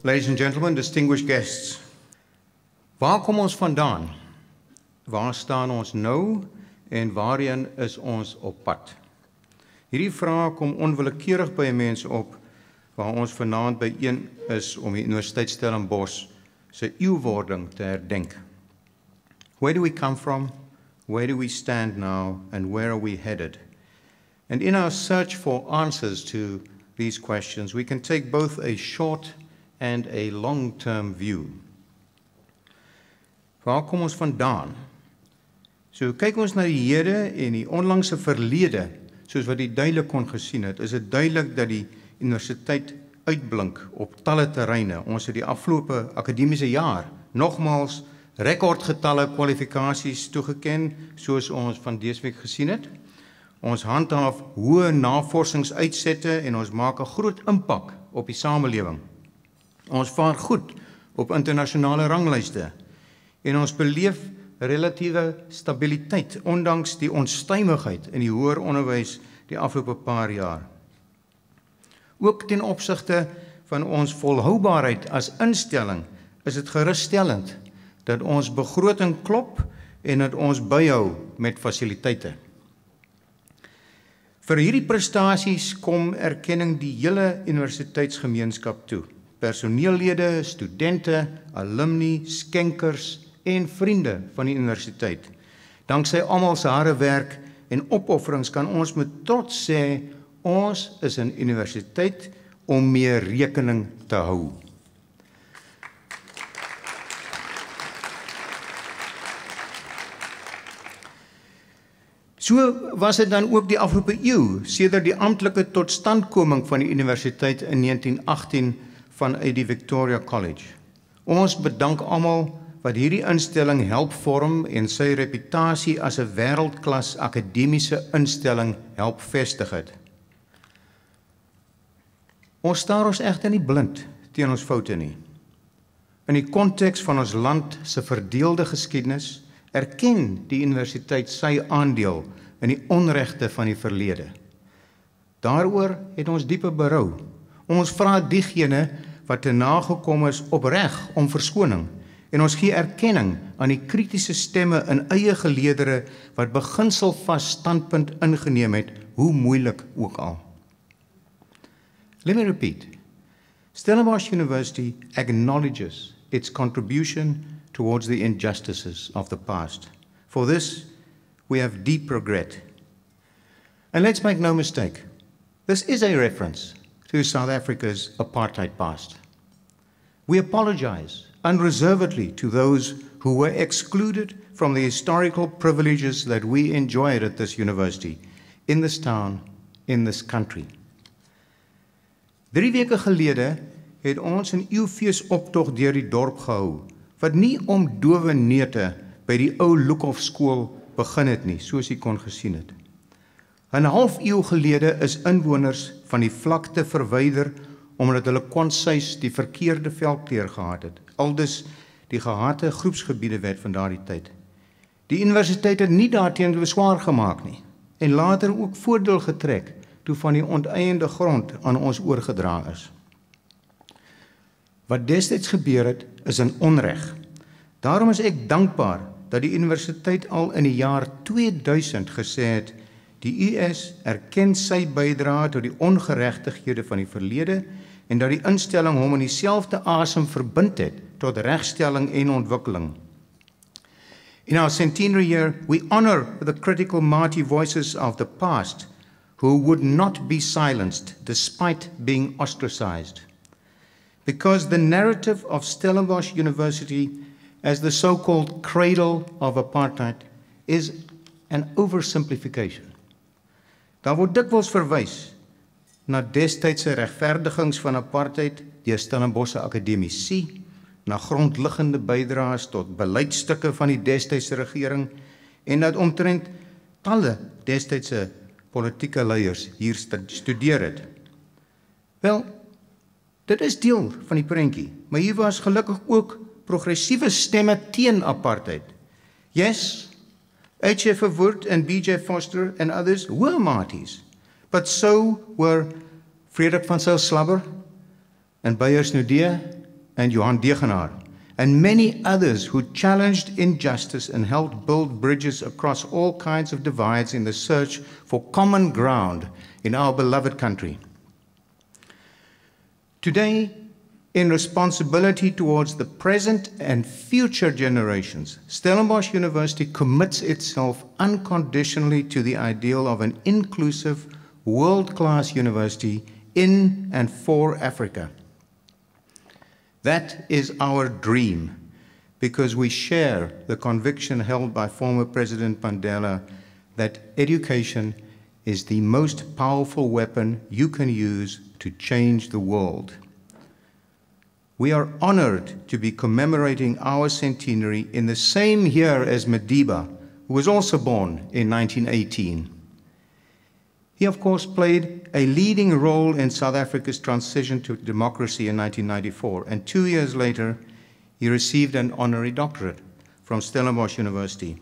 Ladies and gentlemen, distinguished guests. Waar kom ons vandaan? Waar staan ons nou en waarheen is ons op pad? Hierdie vraag kom onwillekeurig by mense op waar ons vanaand byeen is om die Universiteit Stellenbosch se eeuwwording te herdenk. Where do we come from? Where do we stand now? And where are we headed? And in our search for answers to these questions, we can take both a short and a long-term view. Waar kom ons vandaan? So kyk ons na die hede en die onlangse verlede, soos wat die duidelik kon gesien het, is dit duidelik dat die universiteit uitblink op talle terreine. Ons het die afgelope akademiese jaar nogmaals rekordgetalle kwalifikasies toegeken, soos ons van dese week gesien het. Ons handhaaf hoë navorsingsuitsette en ons maak 'n groot impak op die samelewing. Ons vaar goed op internasionale ranglyste en ons beleef relatiewe stabiliteit, ondanks die onstuimigheid in die hoër onderwys die afgelope paar jaar. Ook ten opsigte van ons volhoubaarheid as instelling is dit gerusstellend dat ons begroting klop en dat ons byhou met fasiliteite. Vir hierdie prestasies kom erkenning die hele universiteitsgemeenskap toe. Personeellede, studente, alumni, skenkers en vriende van die universiteit. Danksy almal se harde werk en opofferings kan ons met trots sê, ons is 'n universiteit om mee rekening te hou. So was dit dan ook die afgelope eeu, sedert die amptelike totstandkoming van die universiteit in 1918 vanuit die Victoria College. Ons bedank almal wat hierdie instelling help vorm en sy reputasie as 'n wêreldklas akademiese instelling help vestig het. Ons staar ons egter nie blind teen ons foute nie. In die konteks van ons land se verdeelde geskiedenis erken die universiteit sy aandeel in die onregte van die verlede. Daaroor het ons diepe berou. Ons vra diegene wat te nagekom is opreg om verskoning en ons gee erkenning aan die kritiese stemme in eie geleedere wat beginselvas standpunt ingeneem het, hoe moeilik ook al. Let me repeat. Stellenbosch University acknowledges its contribution towards the injustices of the past. For this, we have deep regret. And let's make no mistake, this is a reference to South Africa's apartheid past. We apologize unreservedly to those who were excluded from the historical privileges that we enjoyed at this university, in this town, in this country. 3 weke gelede het ons 'n eeufeesoptog deur die dorp gehou, wat nie om dowe neute by die ou Lukhof skool begin het nie, soos jy kon gesien het. 'n half eeu gelede is inwoners van die vlakte verwyder omdat hulle konsuis die verkeerde velkleur gehad het, aldus die gehate groepsgebiede wet van daardie tyd. Die universiteit het nie daarteen beswaar gemaak nie en later ook voordeel getrek toe van die onteieende grond aan ons oorgedra is. Wat destyds gebeur het, is 'n onreg. Daarom is ek dankbaar dat die universiteit al in die jaar 2000 gesê het, die US erken sy bydrae tot die ongeregtighede van die verlede en dat die instelling hom in dieselfde asem verbind het tot regstelling en ontwikkeling. In our centenary year, we honor the critical mighty voices of the past who would not be silenced despite being ostracized. Because the narrative of Stellenbosch University as the so-called cradle of apartheid is an oversimplification. Daar word dikwels verwys na destydse regverdigings van apartheid deur Stellenbosch akademici, na grondliggende bydraes tot beleidsstukke van die destydse regering en dat omtrent talle destydse politieke leiers hier studeer het. Wel, dit is deel van die prentjie, maar hier was gelukkig ook progressiewe stemme teen apartheid. Yes, H.F. Verwoerd and B.J. Foster and others were martyrs, but so were Frederik van Zyl Slabber and Beyers Naudé and Johan Degenaar, and many others who challenged injustice and helped build bridges across all kinds of divides in the search for common ground in our beloved country. Today, in responsibility towards the present and future generations, Stellenbosch University commits itself unconditionally to the ideal of an inclusive, world-class university in and for Africa. That is our dream, because we share the conviction held by former President Mandela that education is the most powerful weapon you can use to change the world. We are honored to be commemorating our centenary in the same year as Madiba, who was also born in 1918. He, of course, played a leading role in South Africa's transition to democracy in 1994, and 2 years later, he received an honorary doctorate from Stellenbosch University.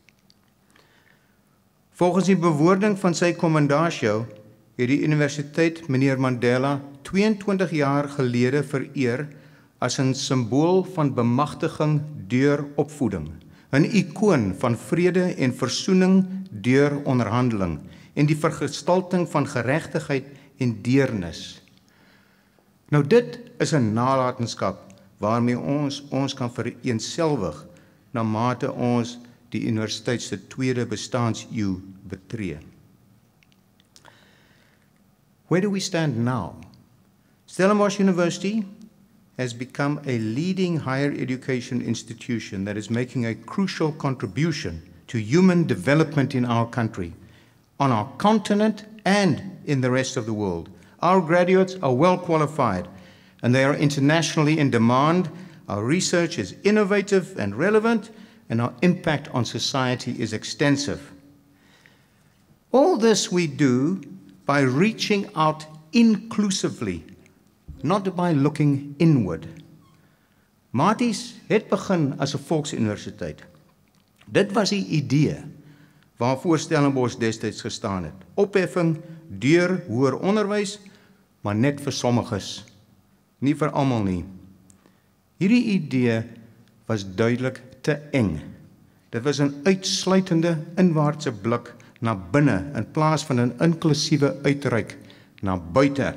Volgens die bewoording van sy kommandaatjou het die universiteit meneer Mandela 22 jaar gelede vereer as 'n simbool van bemagtiging deur opvoeding, 'n ikoon van vrede en versoening deur onderhandeling en die vergestalting van geregtigheid en deernis. Nou dit is 'n nalatenskap waarmee ons kan vereenselwig na mate ons die universiteit se tweede bestaanseeu betree. Where do we stand now? Stellenbosch University has become a leading higher education institution that is making a crucial contribution to human development in our country, on our continent and in the rest of the world. Our graduates are well qualified and they are internationally in demand. Our research is innovative and relevant, and our impact on society is extensive. All this we do by reaching out inclusively, not by looking inward. Maties het begin as 'n volksuniversiteit. Dit was die idee waarvoor Stellenbosch destyds gestaan het. Opheffing deur hoër onderwys, maar net vir sommiges, nie vir almal nie. Hierdie idee was duidelik te eng. Dit was 'n uitsluitende inwaartse blik na binne in plaas van 'n inklusiewe uitreik na buite.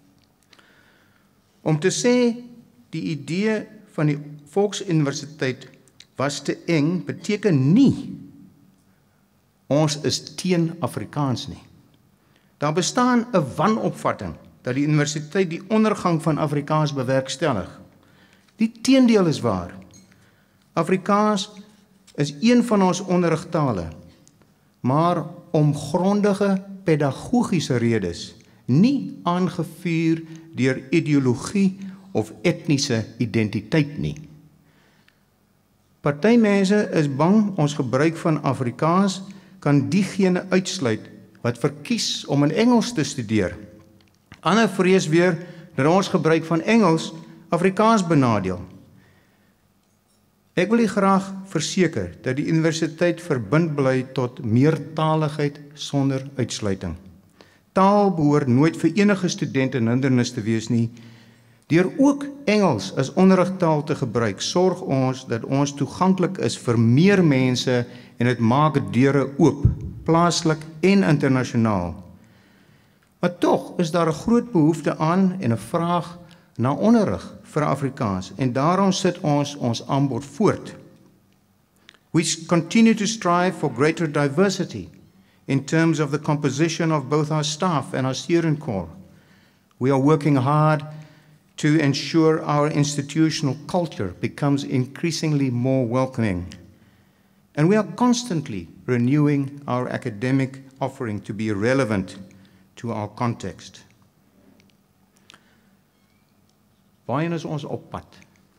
Om te sê die idee van die volksuniversiteit was te eng, beteken nie ons is teen Afrikaans nie. Daar bestaan 'n wanopvatting dat die universiteit die ondergang van Afrikaans bewerkstellig. Die teendeel is waar. Afrikaans is een van ons onderrigtale, maar om grondige pedagogiese redes, nie aangevuur deur ideologie of etniese identiteit nie. Party mense is bang ons gebruik van Afrikaans kan diegene uitsluit wat verkies om in Engels te studeer. Ander vrees weer dat ons gebruik van Engels Afrikaans benadeel. Ek wil u graag verseker dat die universiteit verbind bly tot meertaligheid sonder uitsluiting. Taal behoort nooit vir enige student 'n hindernis te wees nie. Deur ook Engels as onderrigtaal te gebruik, sorg ons dat ons toeganklik is vir meer mense en dit maak deure oop, plaaslik en internasionaal. Maar tog is daar 'n groot behoefte aan en 'n vraag na onderrig vir Afrikaans, en daarom sit ons aanbod voort. We continue to strive for greater diversity in terms of the composition of both our staff and our student corps. We are working hard to ensure our institutional culture becomes increasingly more welcoming. And we are constantly renewing our academic offering to be relevant to our context. Waarheen is ons op pad?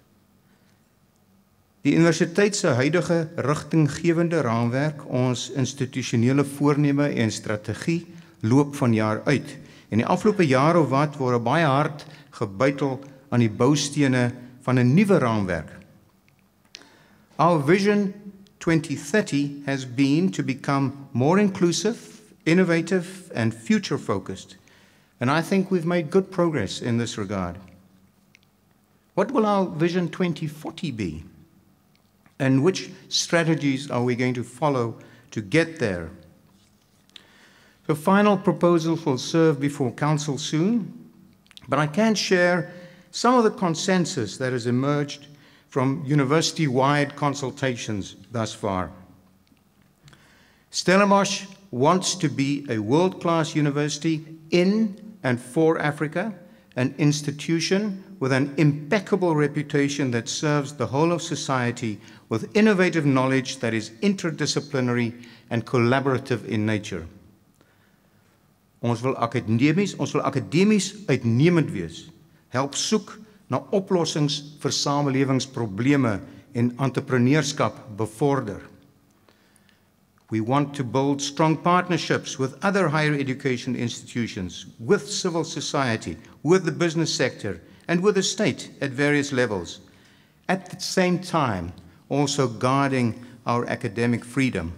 Die universiteit se huidige rigtinggewende raamwerk, ons institusionele voorneme en strategie loop van jaar uit. En die afgelope jaar of wat word baie hard gebuitel aan die boustene van 'n nuwe raamwerk. Our vision 2030 has been to become more inclusive, innovative and future focused. And I think we've made good progress in this regard. What will our Vision 2040 be? And which strategies are we going to follow to get there? The final proposals will serve before Council soon, but I can share some of the consensus that has emerged from university-wide consultations thus far. Stellenbosch wants to be a world-class university in and for Africa, an institution with an impeccable reputation that serves the whole of society with innovative knowledge that is interdisciplinary and collaborative in nature. Ons wil akademies uitnemend wees, help soek na oplossings vir samelewingsprobleme en entrepreneurskap bevorder. We want to build strong partnerships with other higher education institutions, with civil society, with the business sector, and with the state at various levels, at the same time also guarding our academic freedom.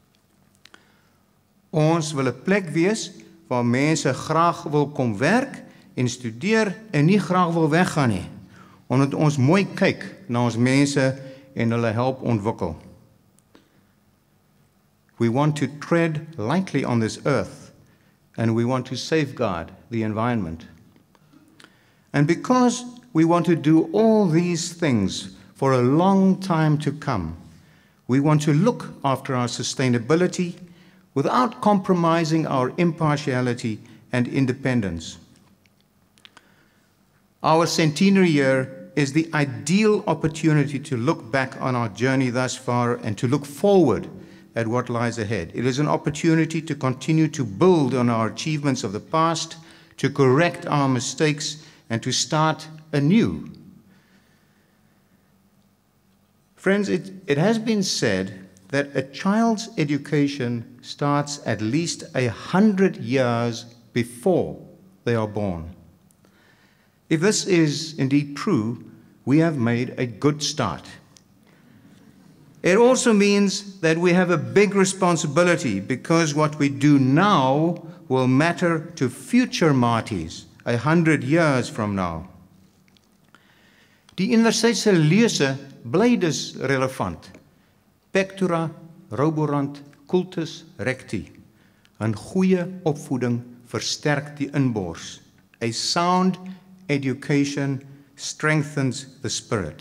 Ons wil 'n plek wees waar mense graag wil kom werk en studeer en nie graag wil weggaan nie, omdat ons mooi kyk na ons mense en hulle help ontwikkel. We want to tread lightly on this earth, and we want to safeguard the environment. And because we want to do all these things for a long time to come, we want to look after our sustainability without compromising our impartiality and independence. Our centenary year is the ideal opportunity to look back on our journey thus far and to look forward at what lies ahead. It is an opportunity to continue to build on our achievements of the past, to correct our mistakes, and to start anew. Friends, it has been said that a child's education starts at least 100 years before they are born. If this is indeed true, we have made a good start. It also means that we have a big responsibility, because what we do now will matter to future Maties 100 years from now. Die universiteit se lese bly dus relevant. Pectora, Roborant, Cultus Recti. 'n Goeie opvoeding versterk die inbors. A sound education strengthens the spirit.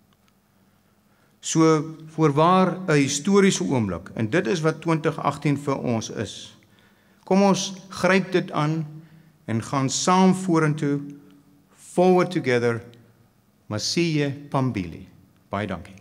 So voorwaar 'n historiese oomblik, en dit is wat 2018 vir ons is. Kom ons gryp dit aan en gaan saam vorentoe, forward together. Masiye Pambili. Baie dankie.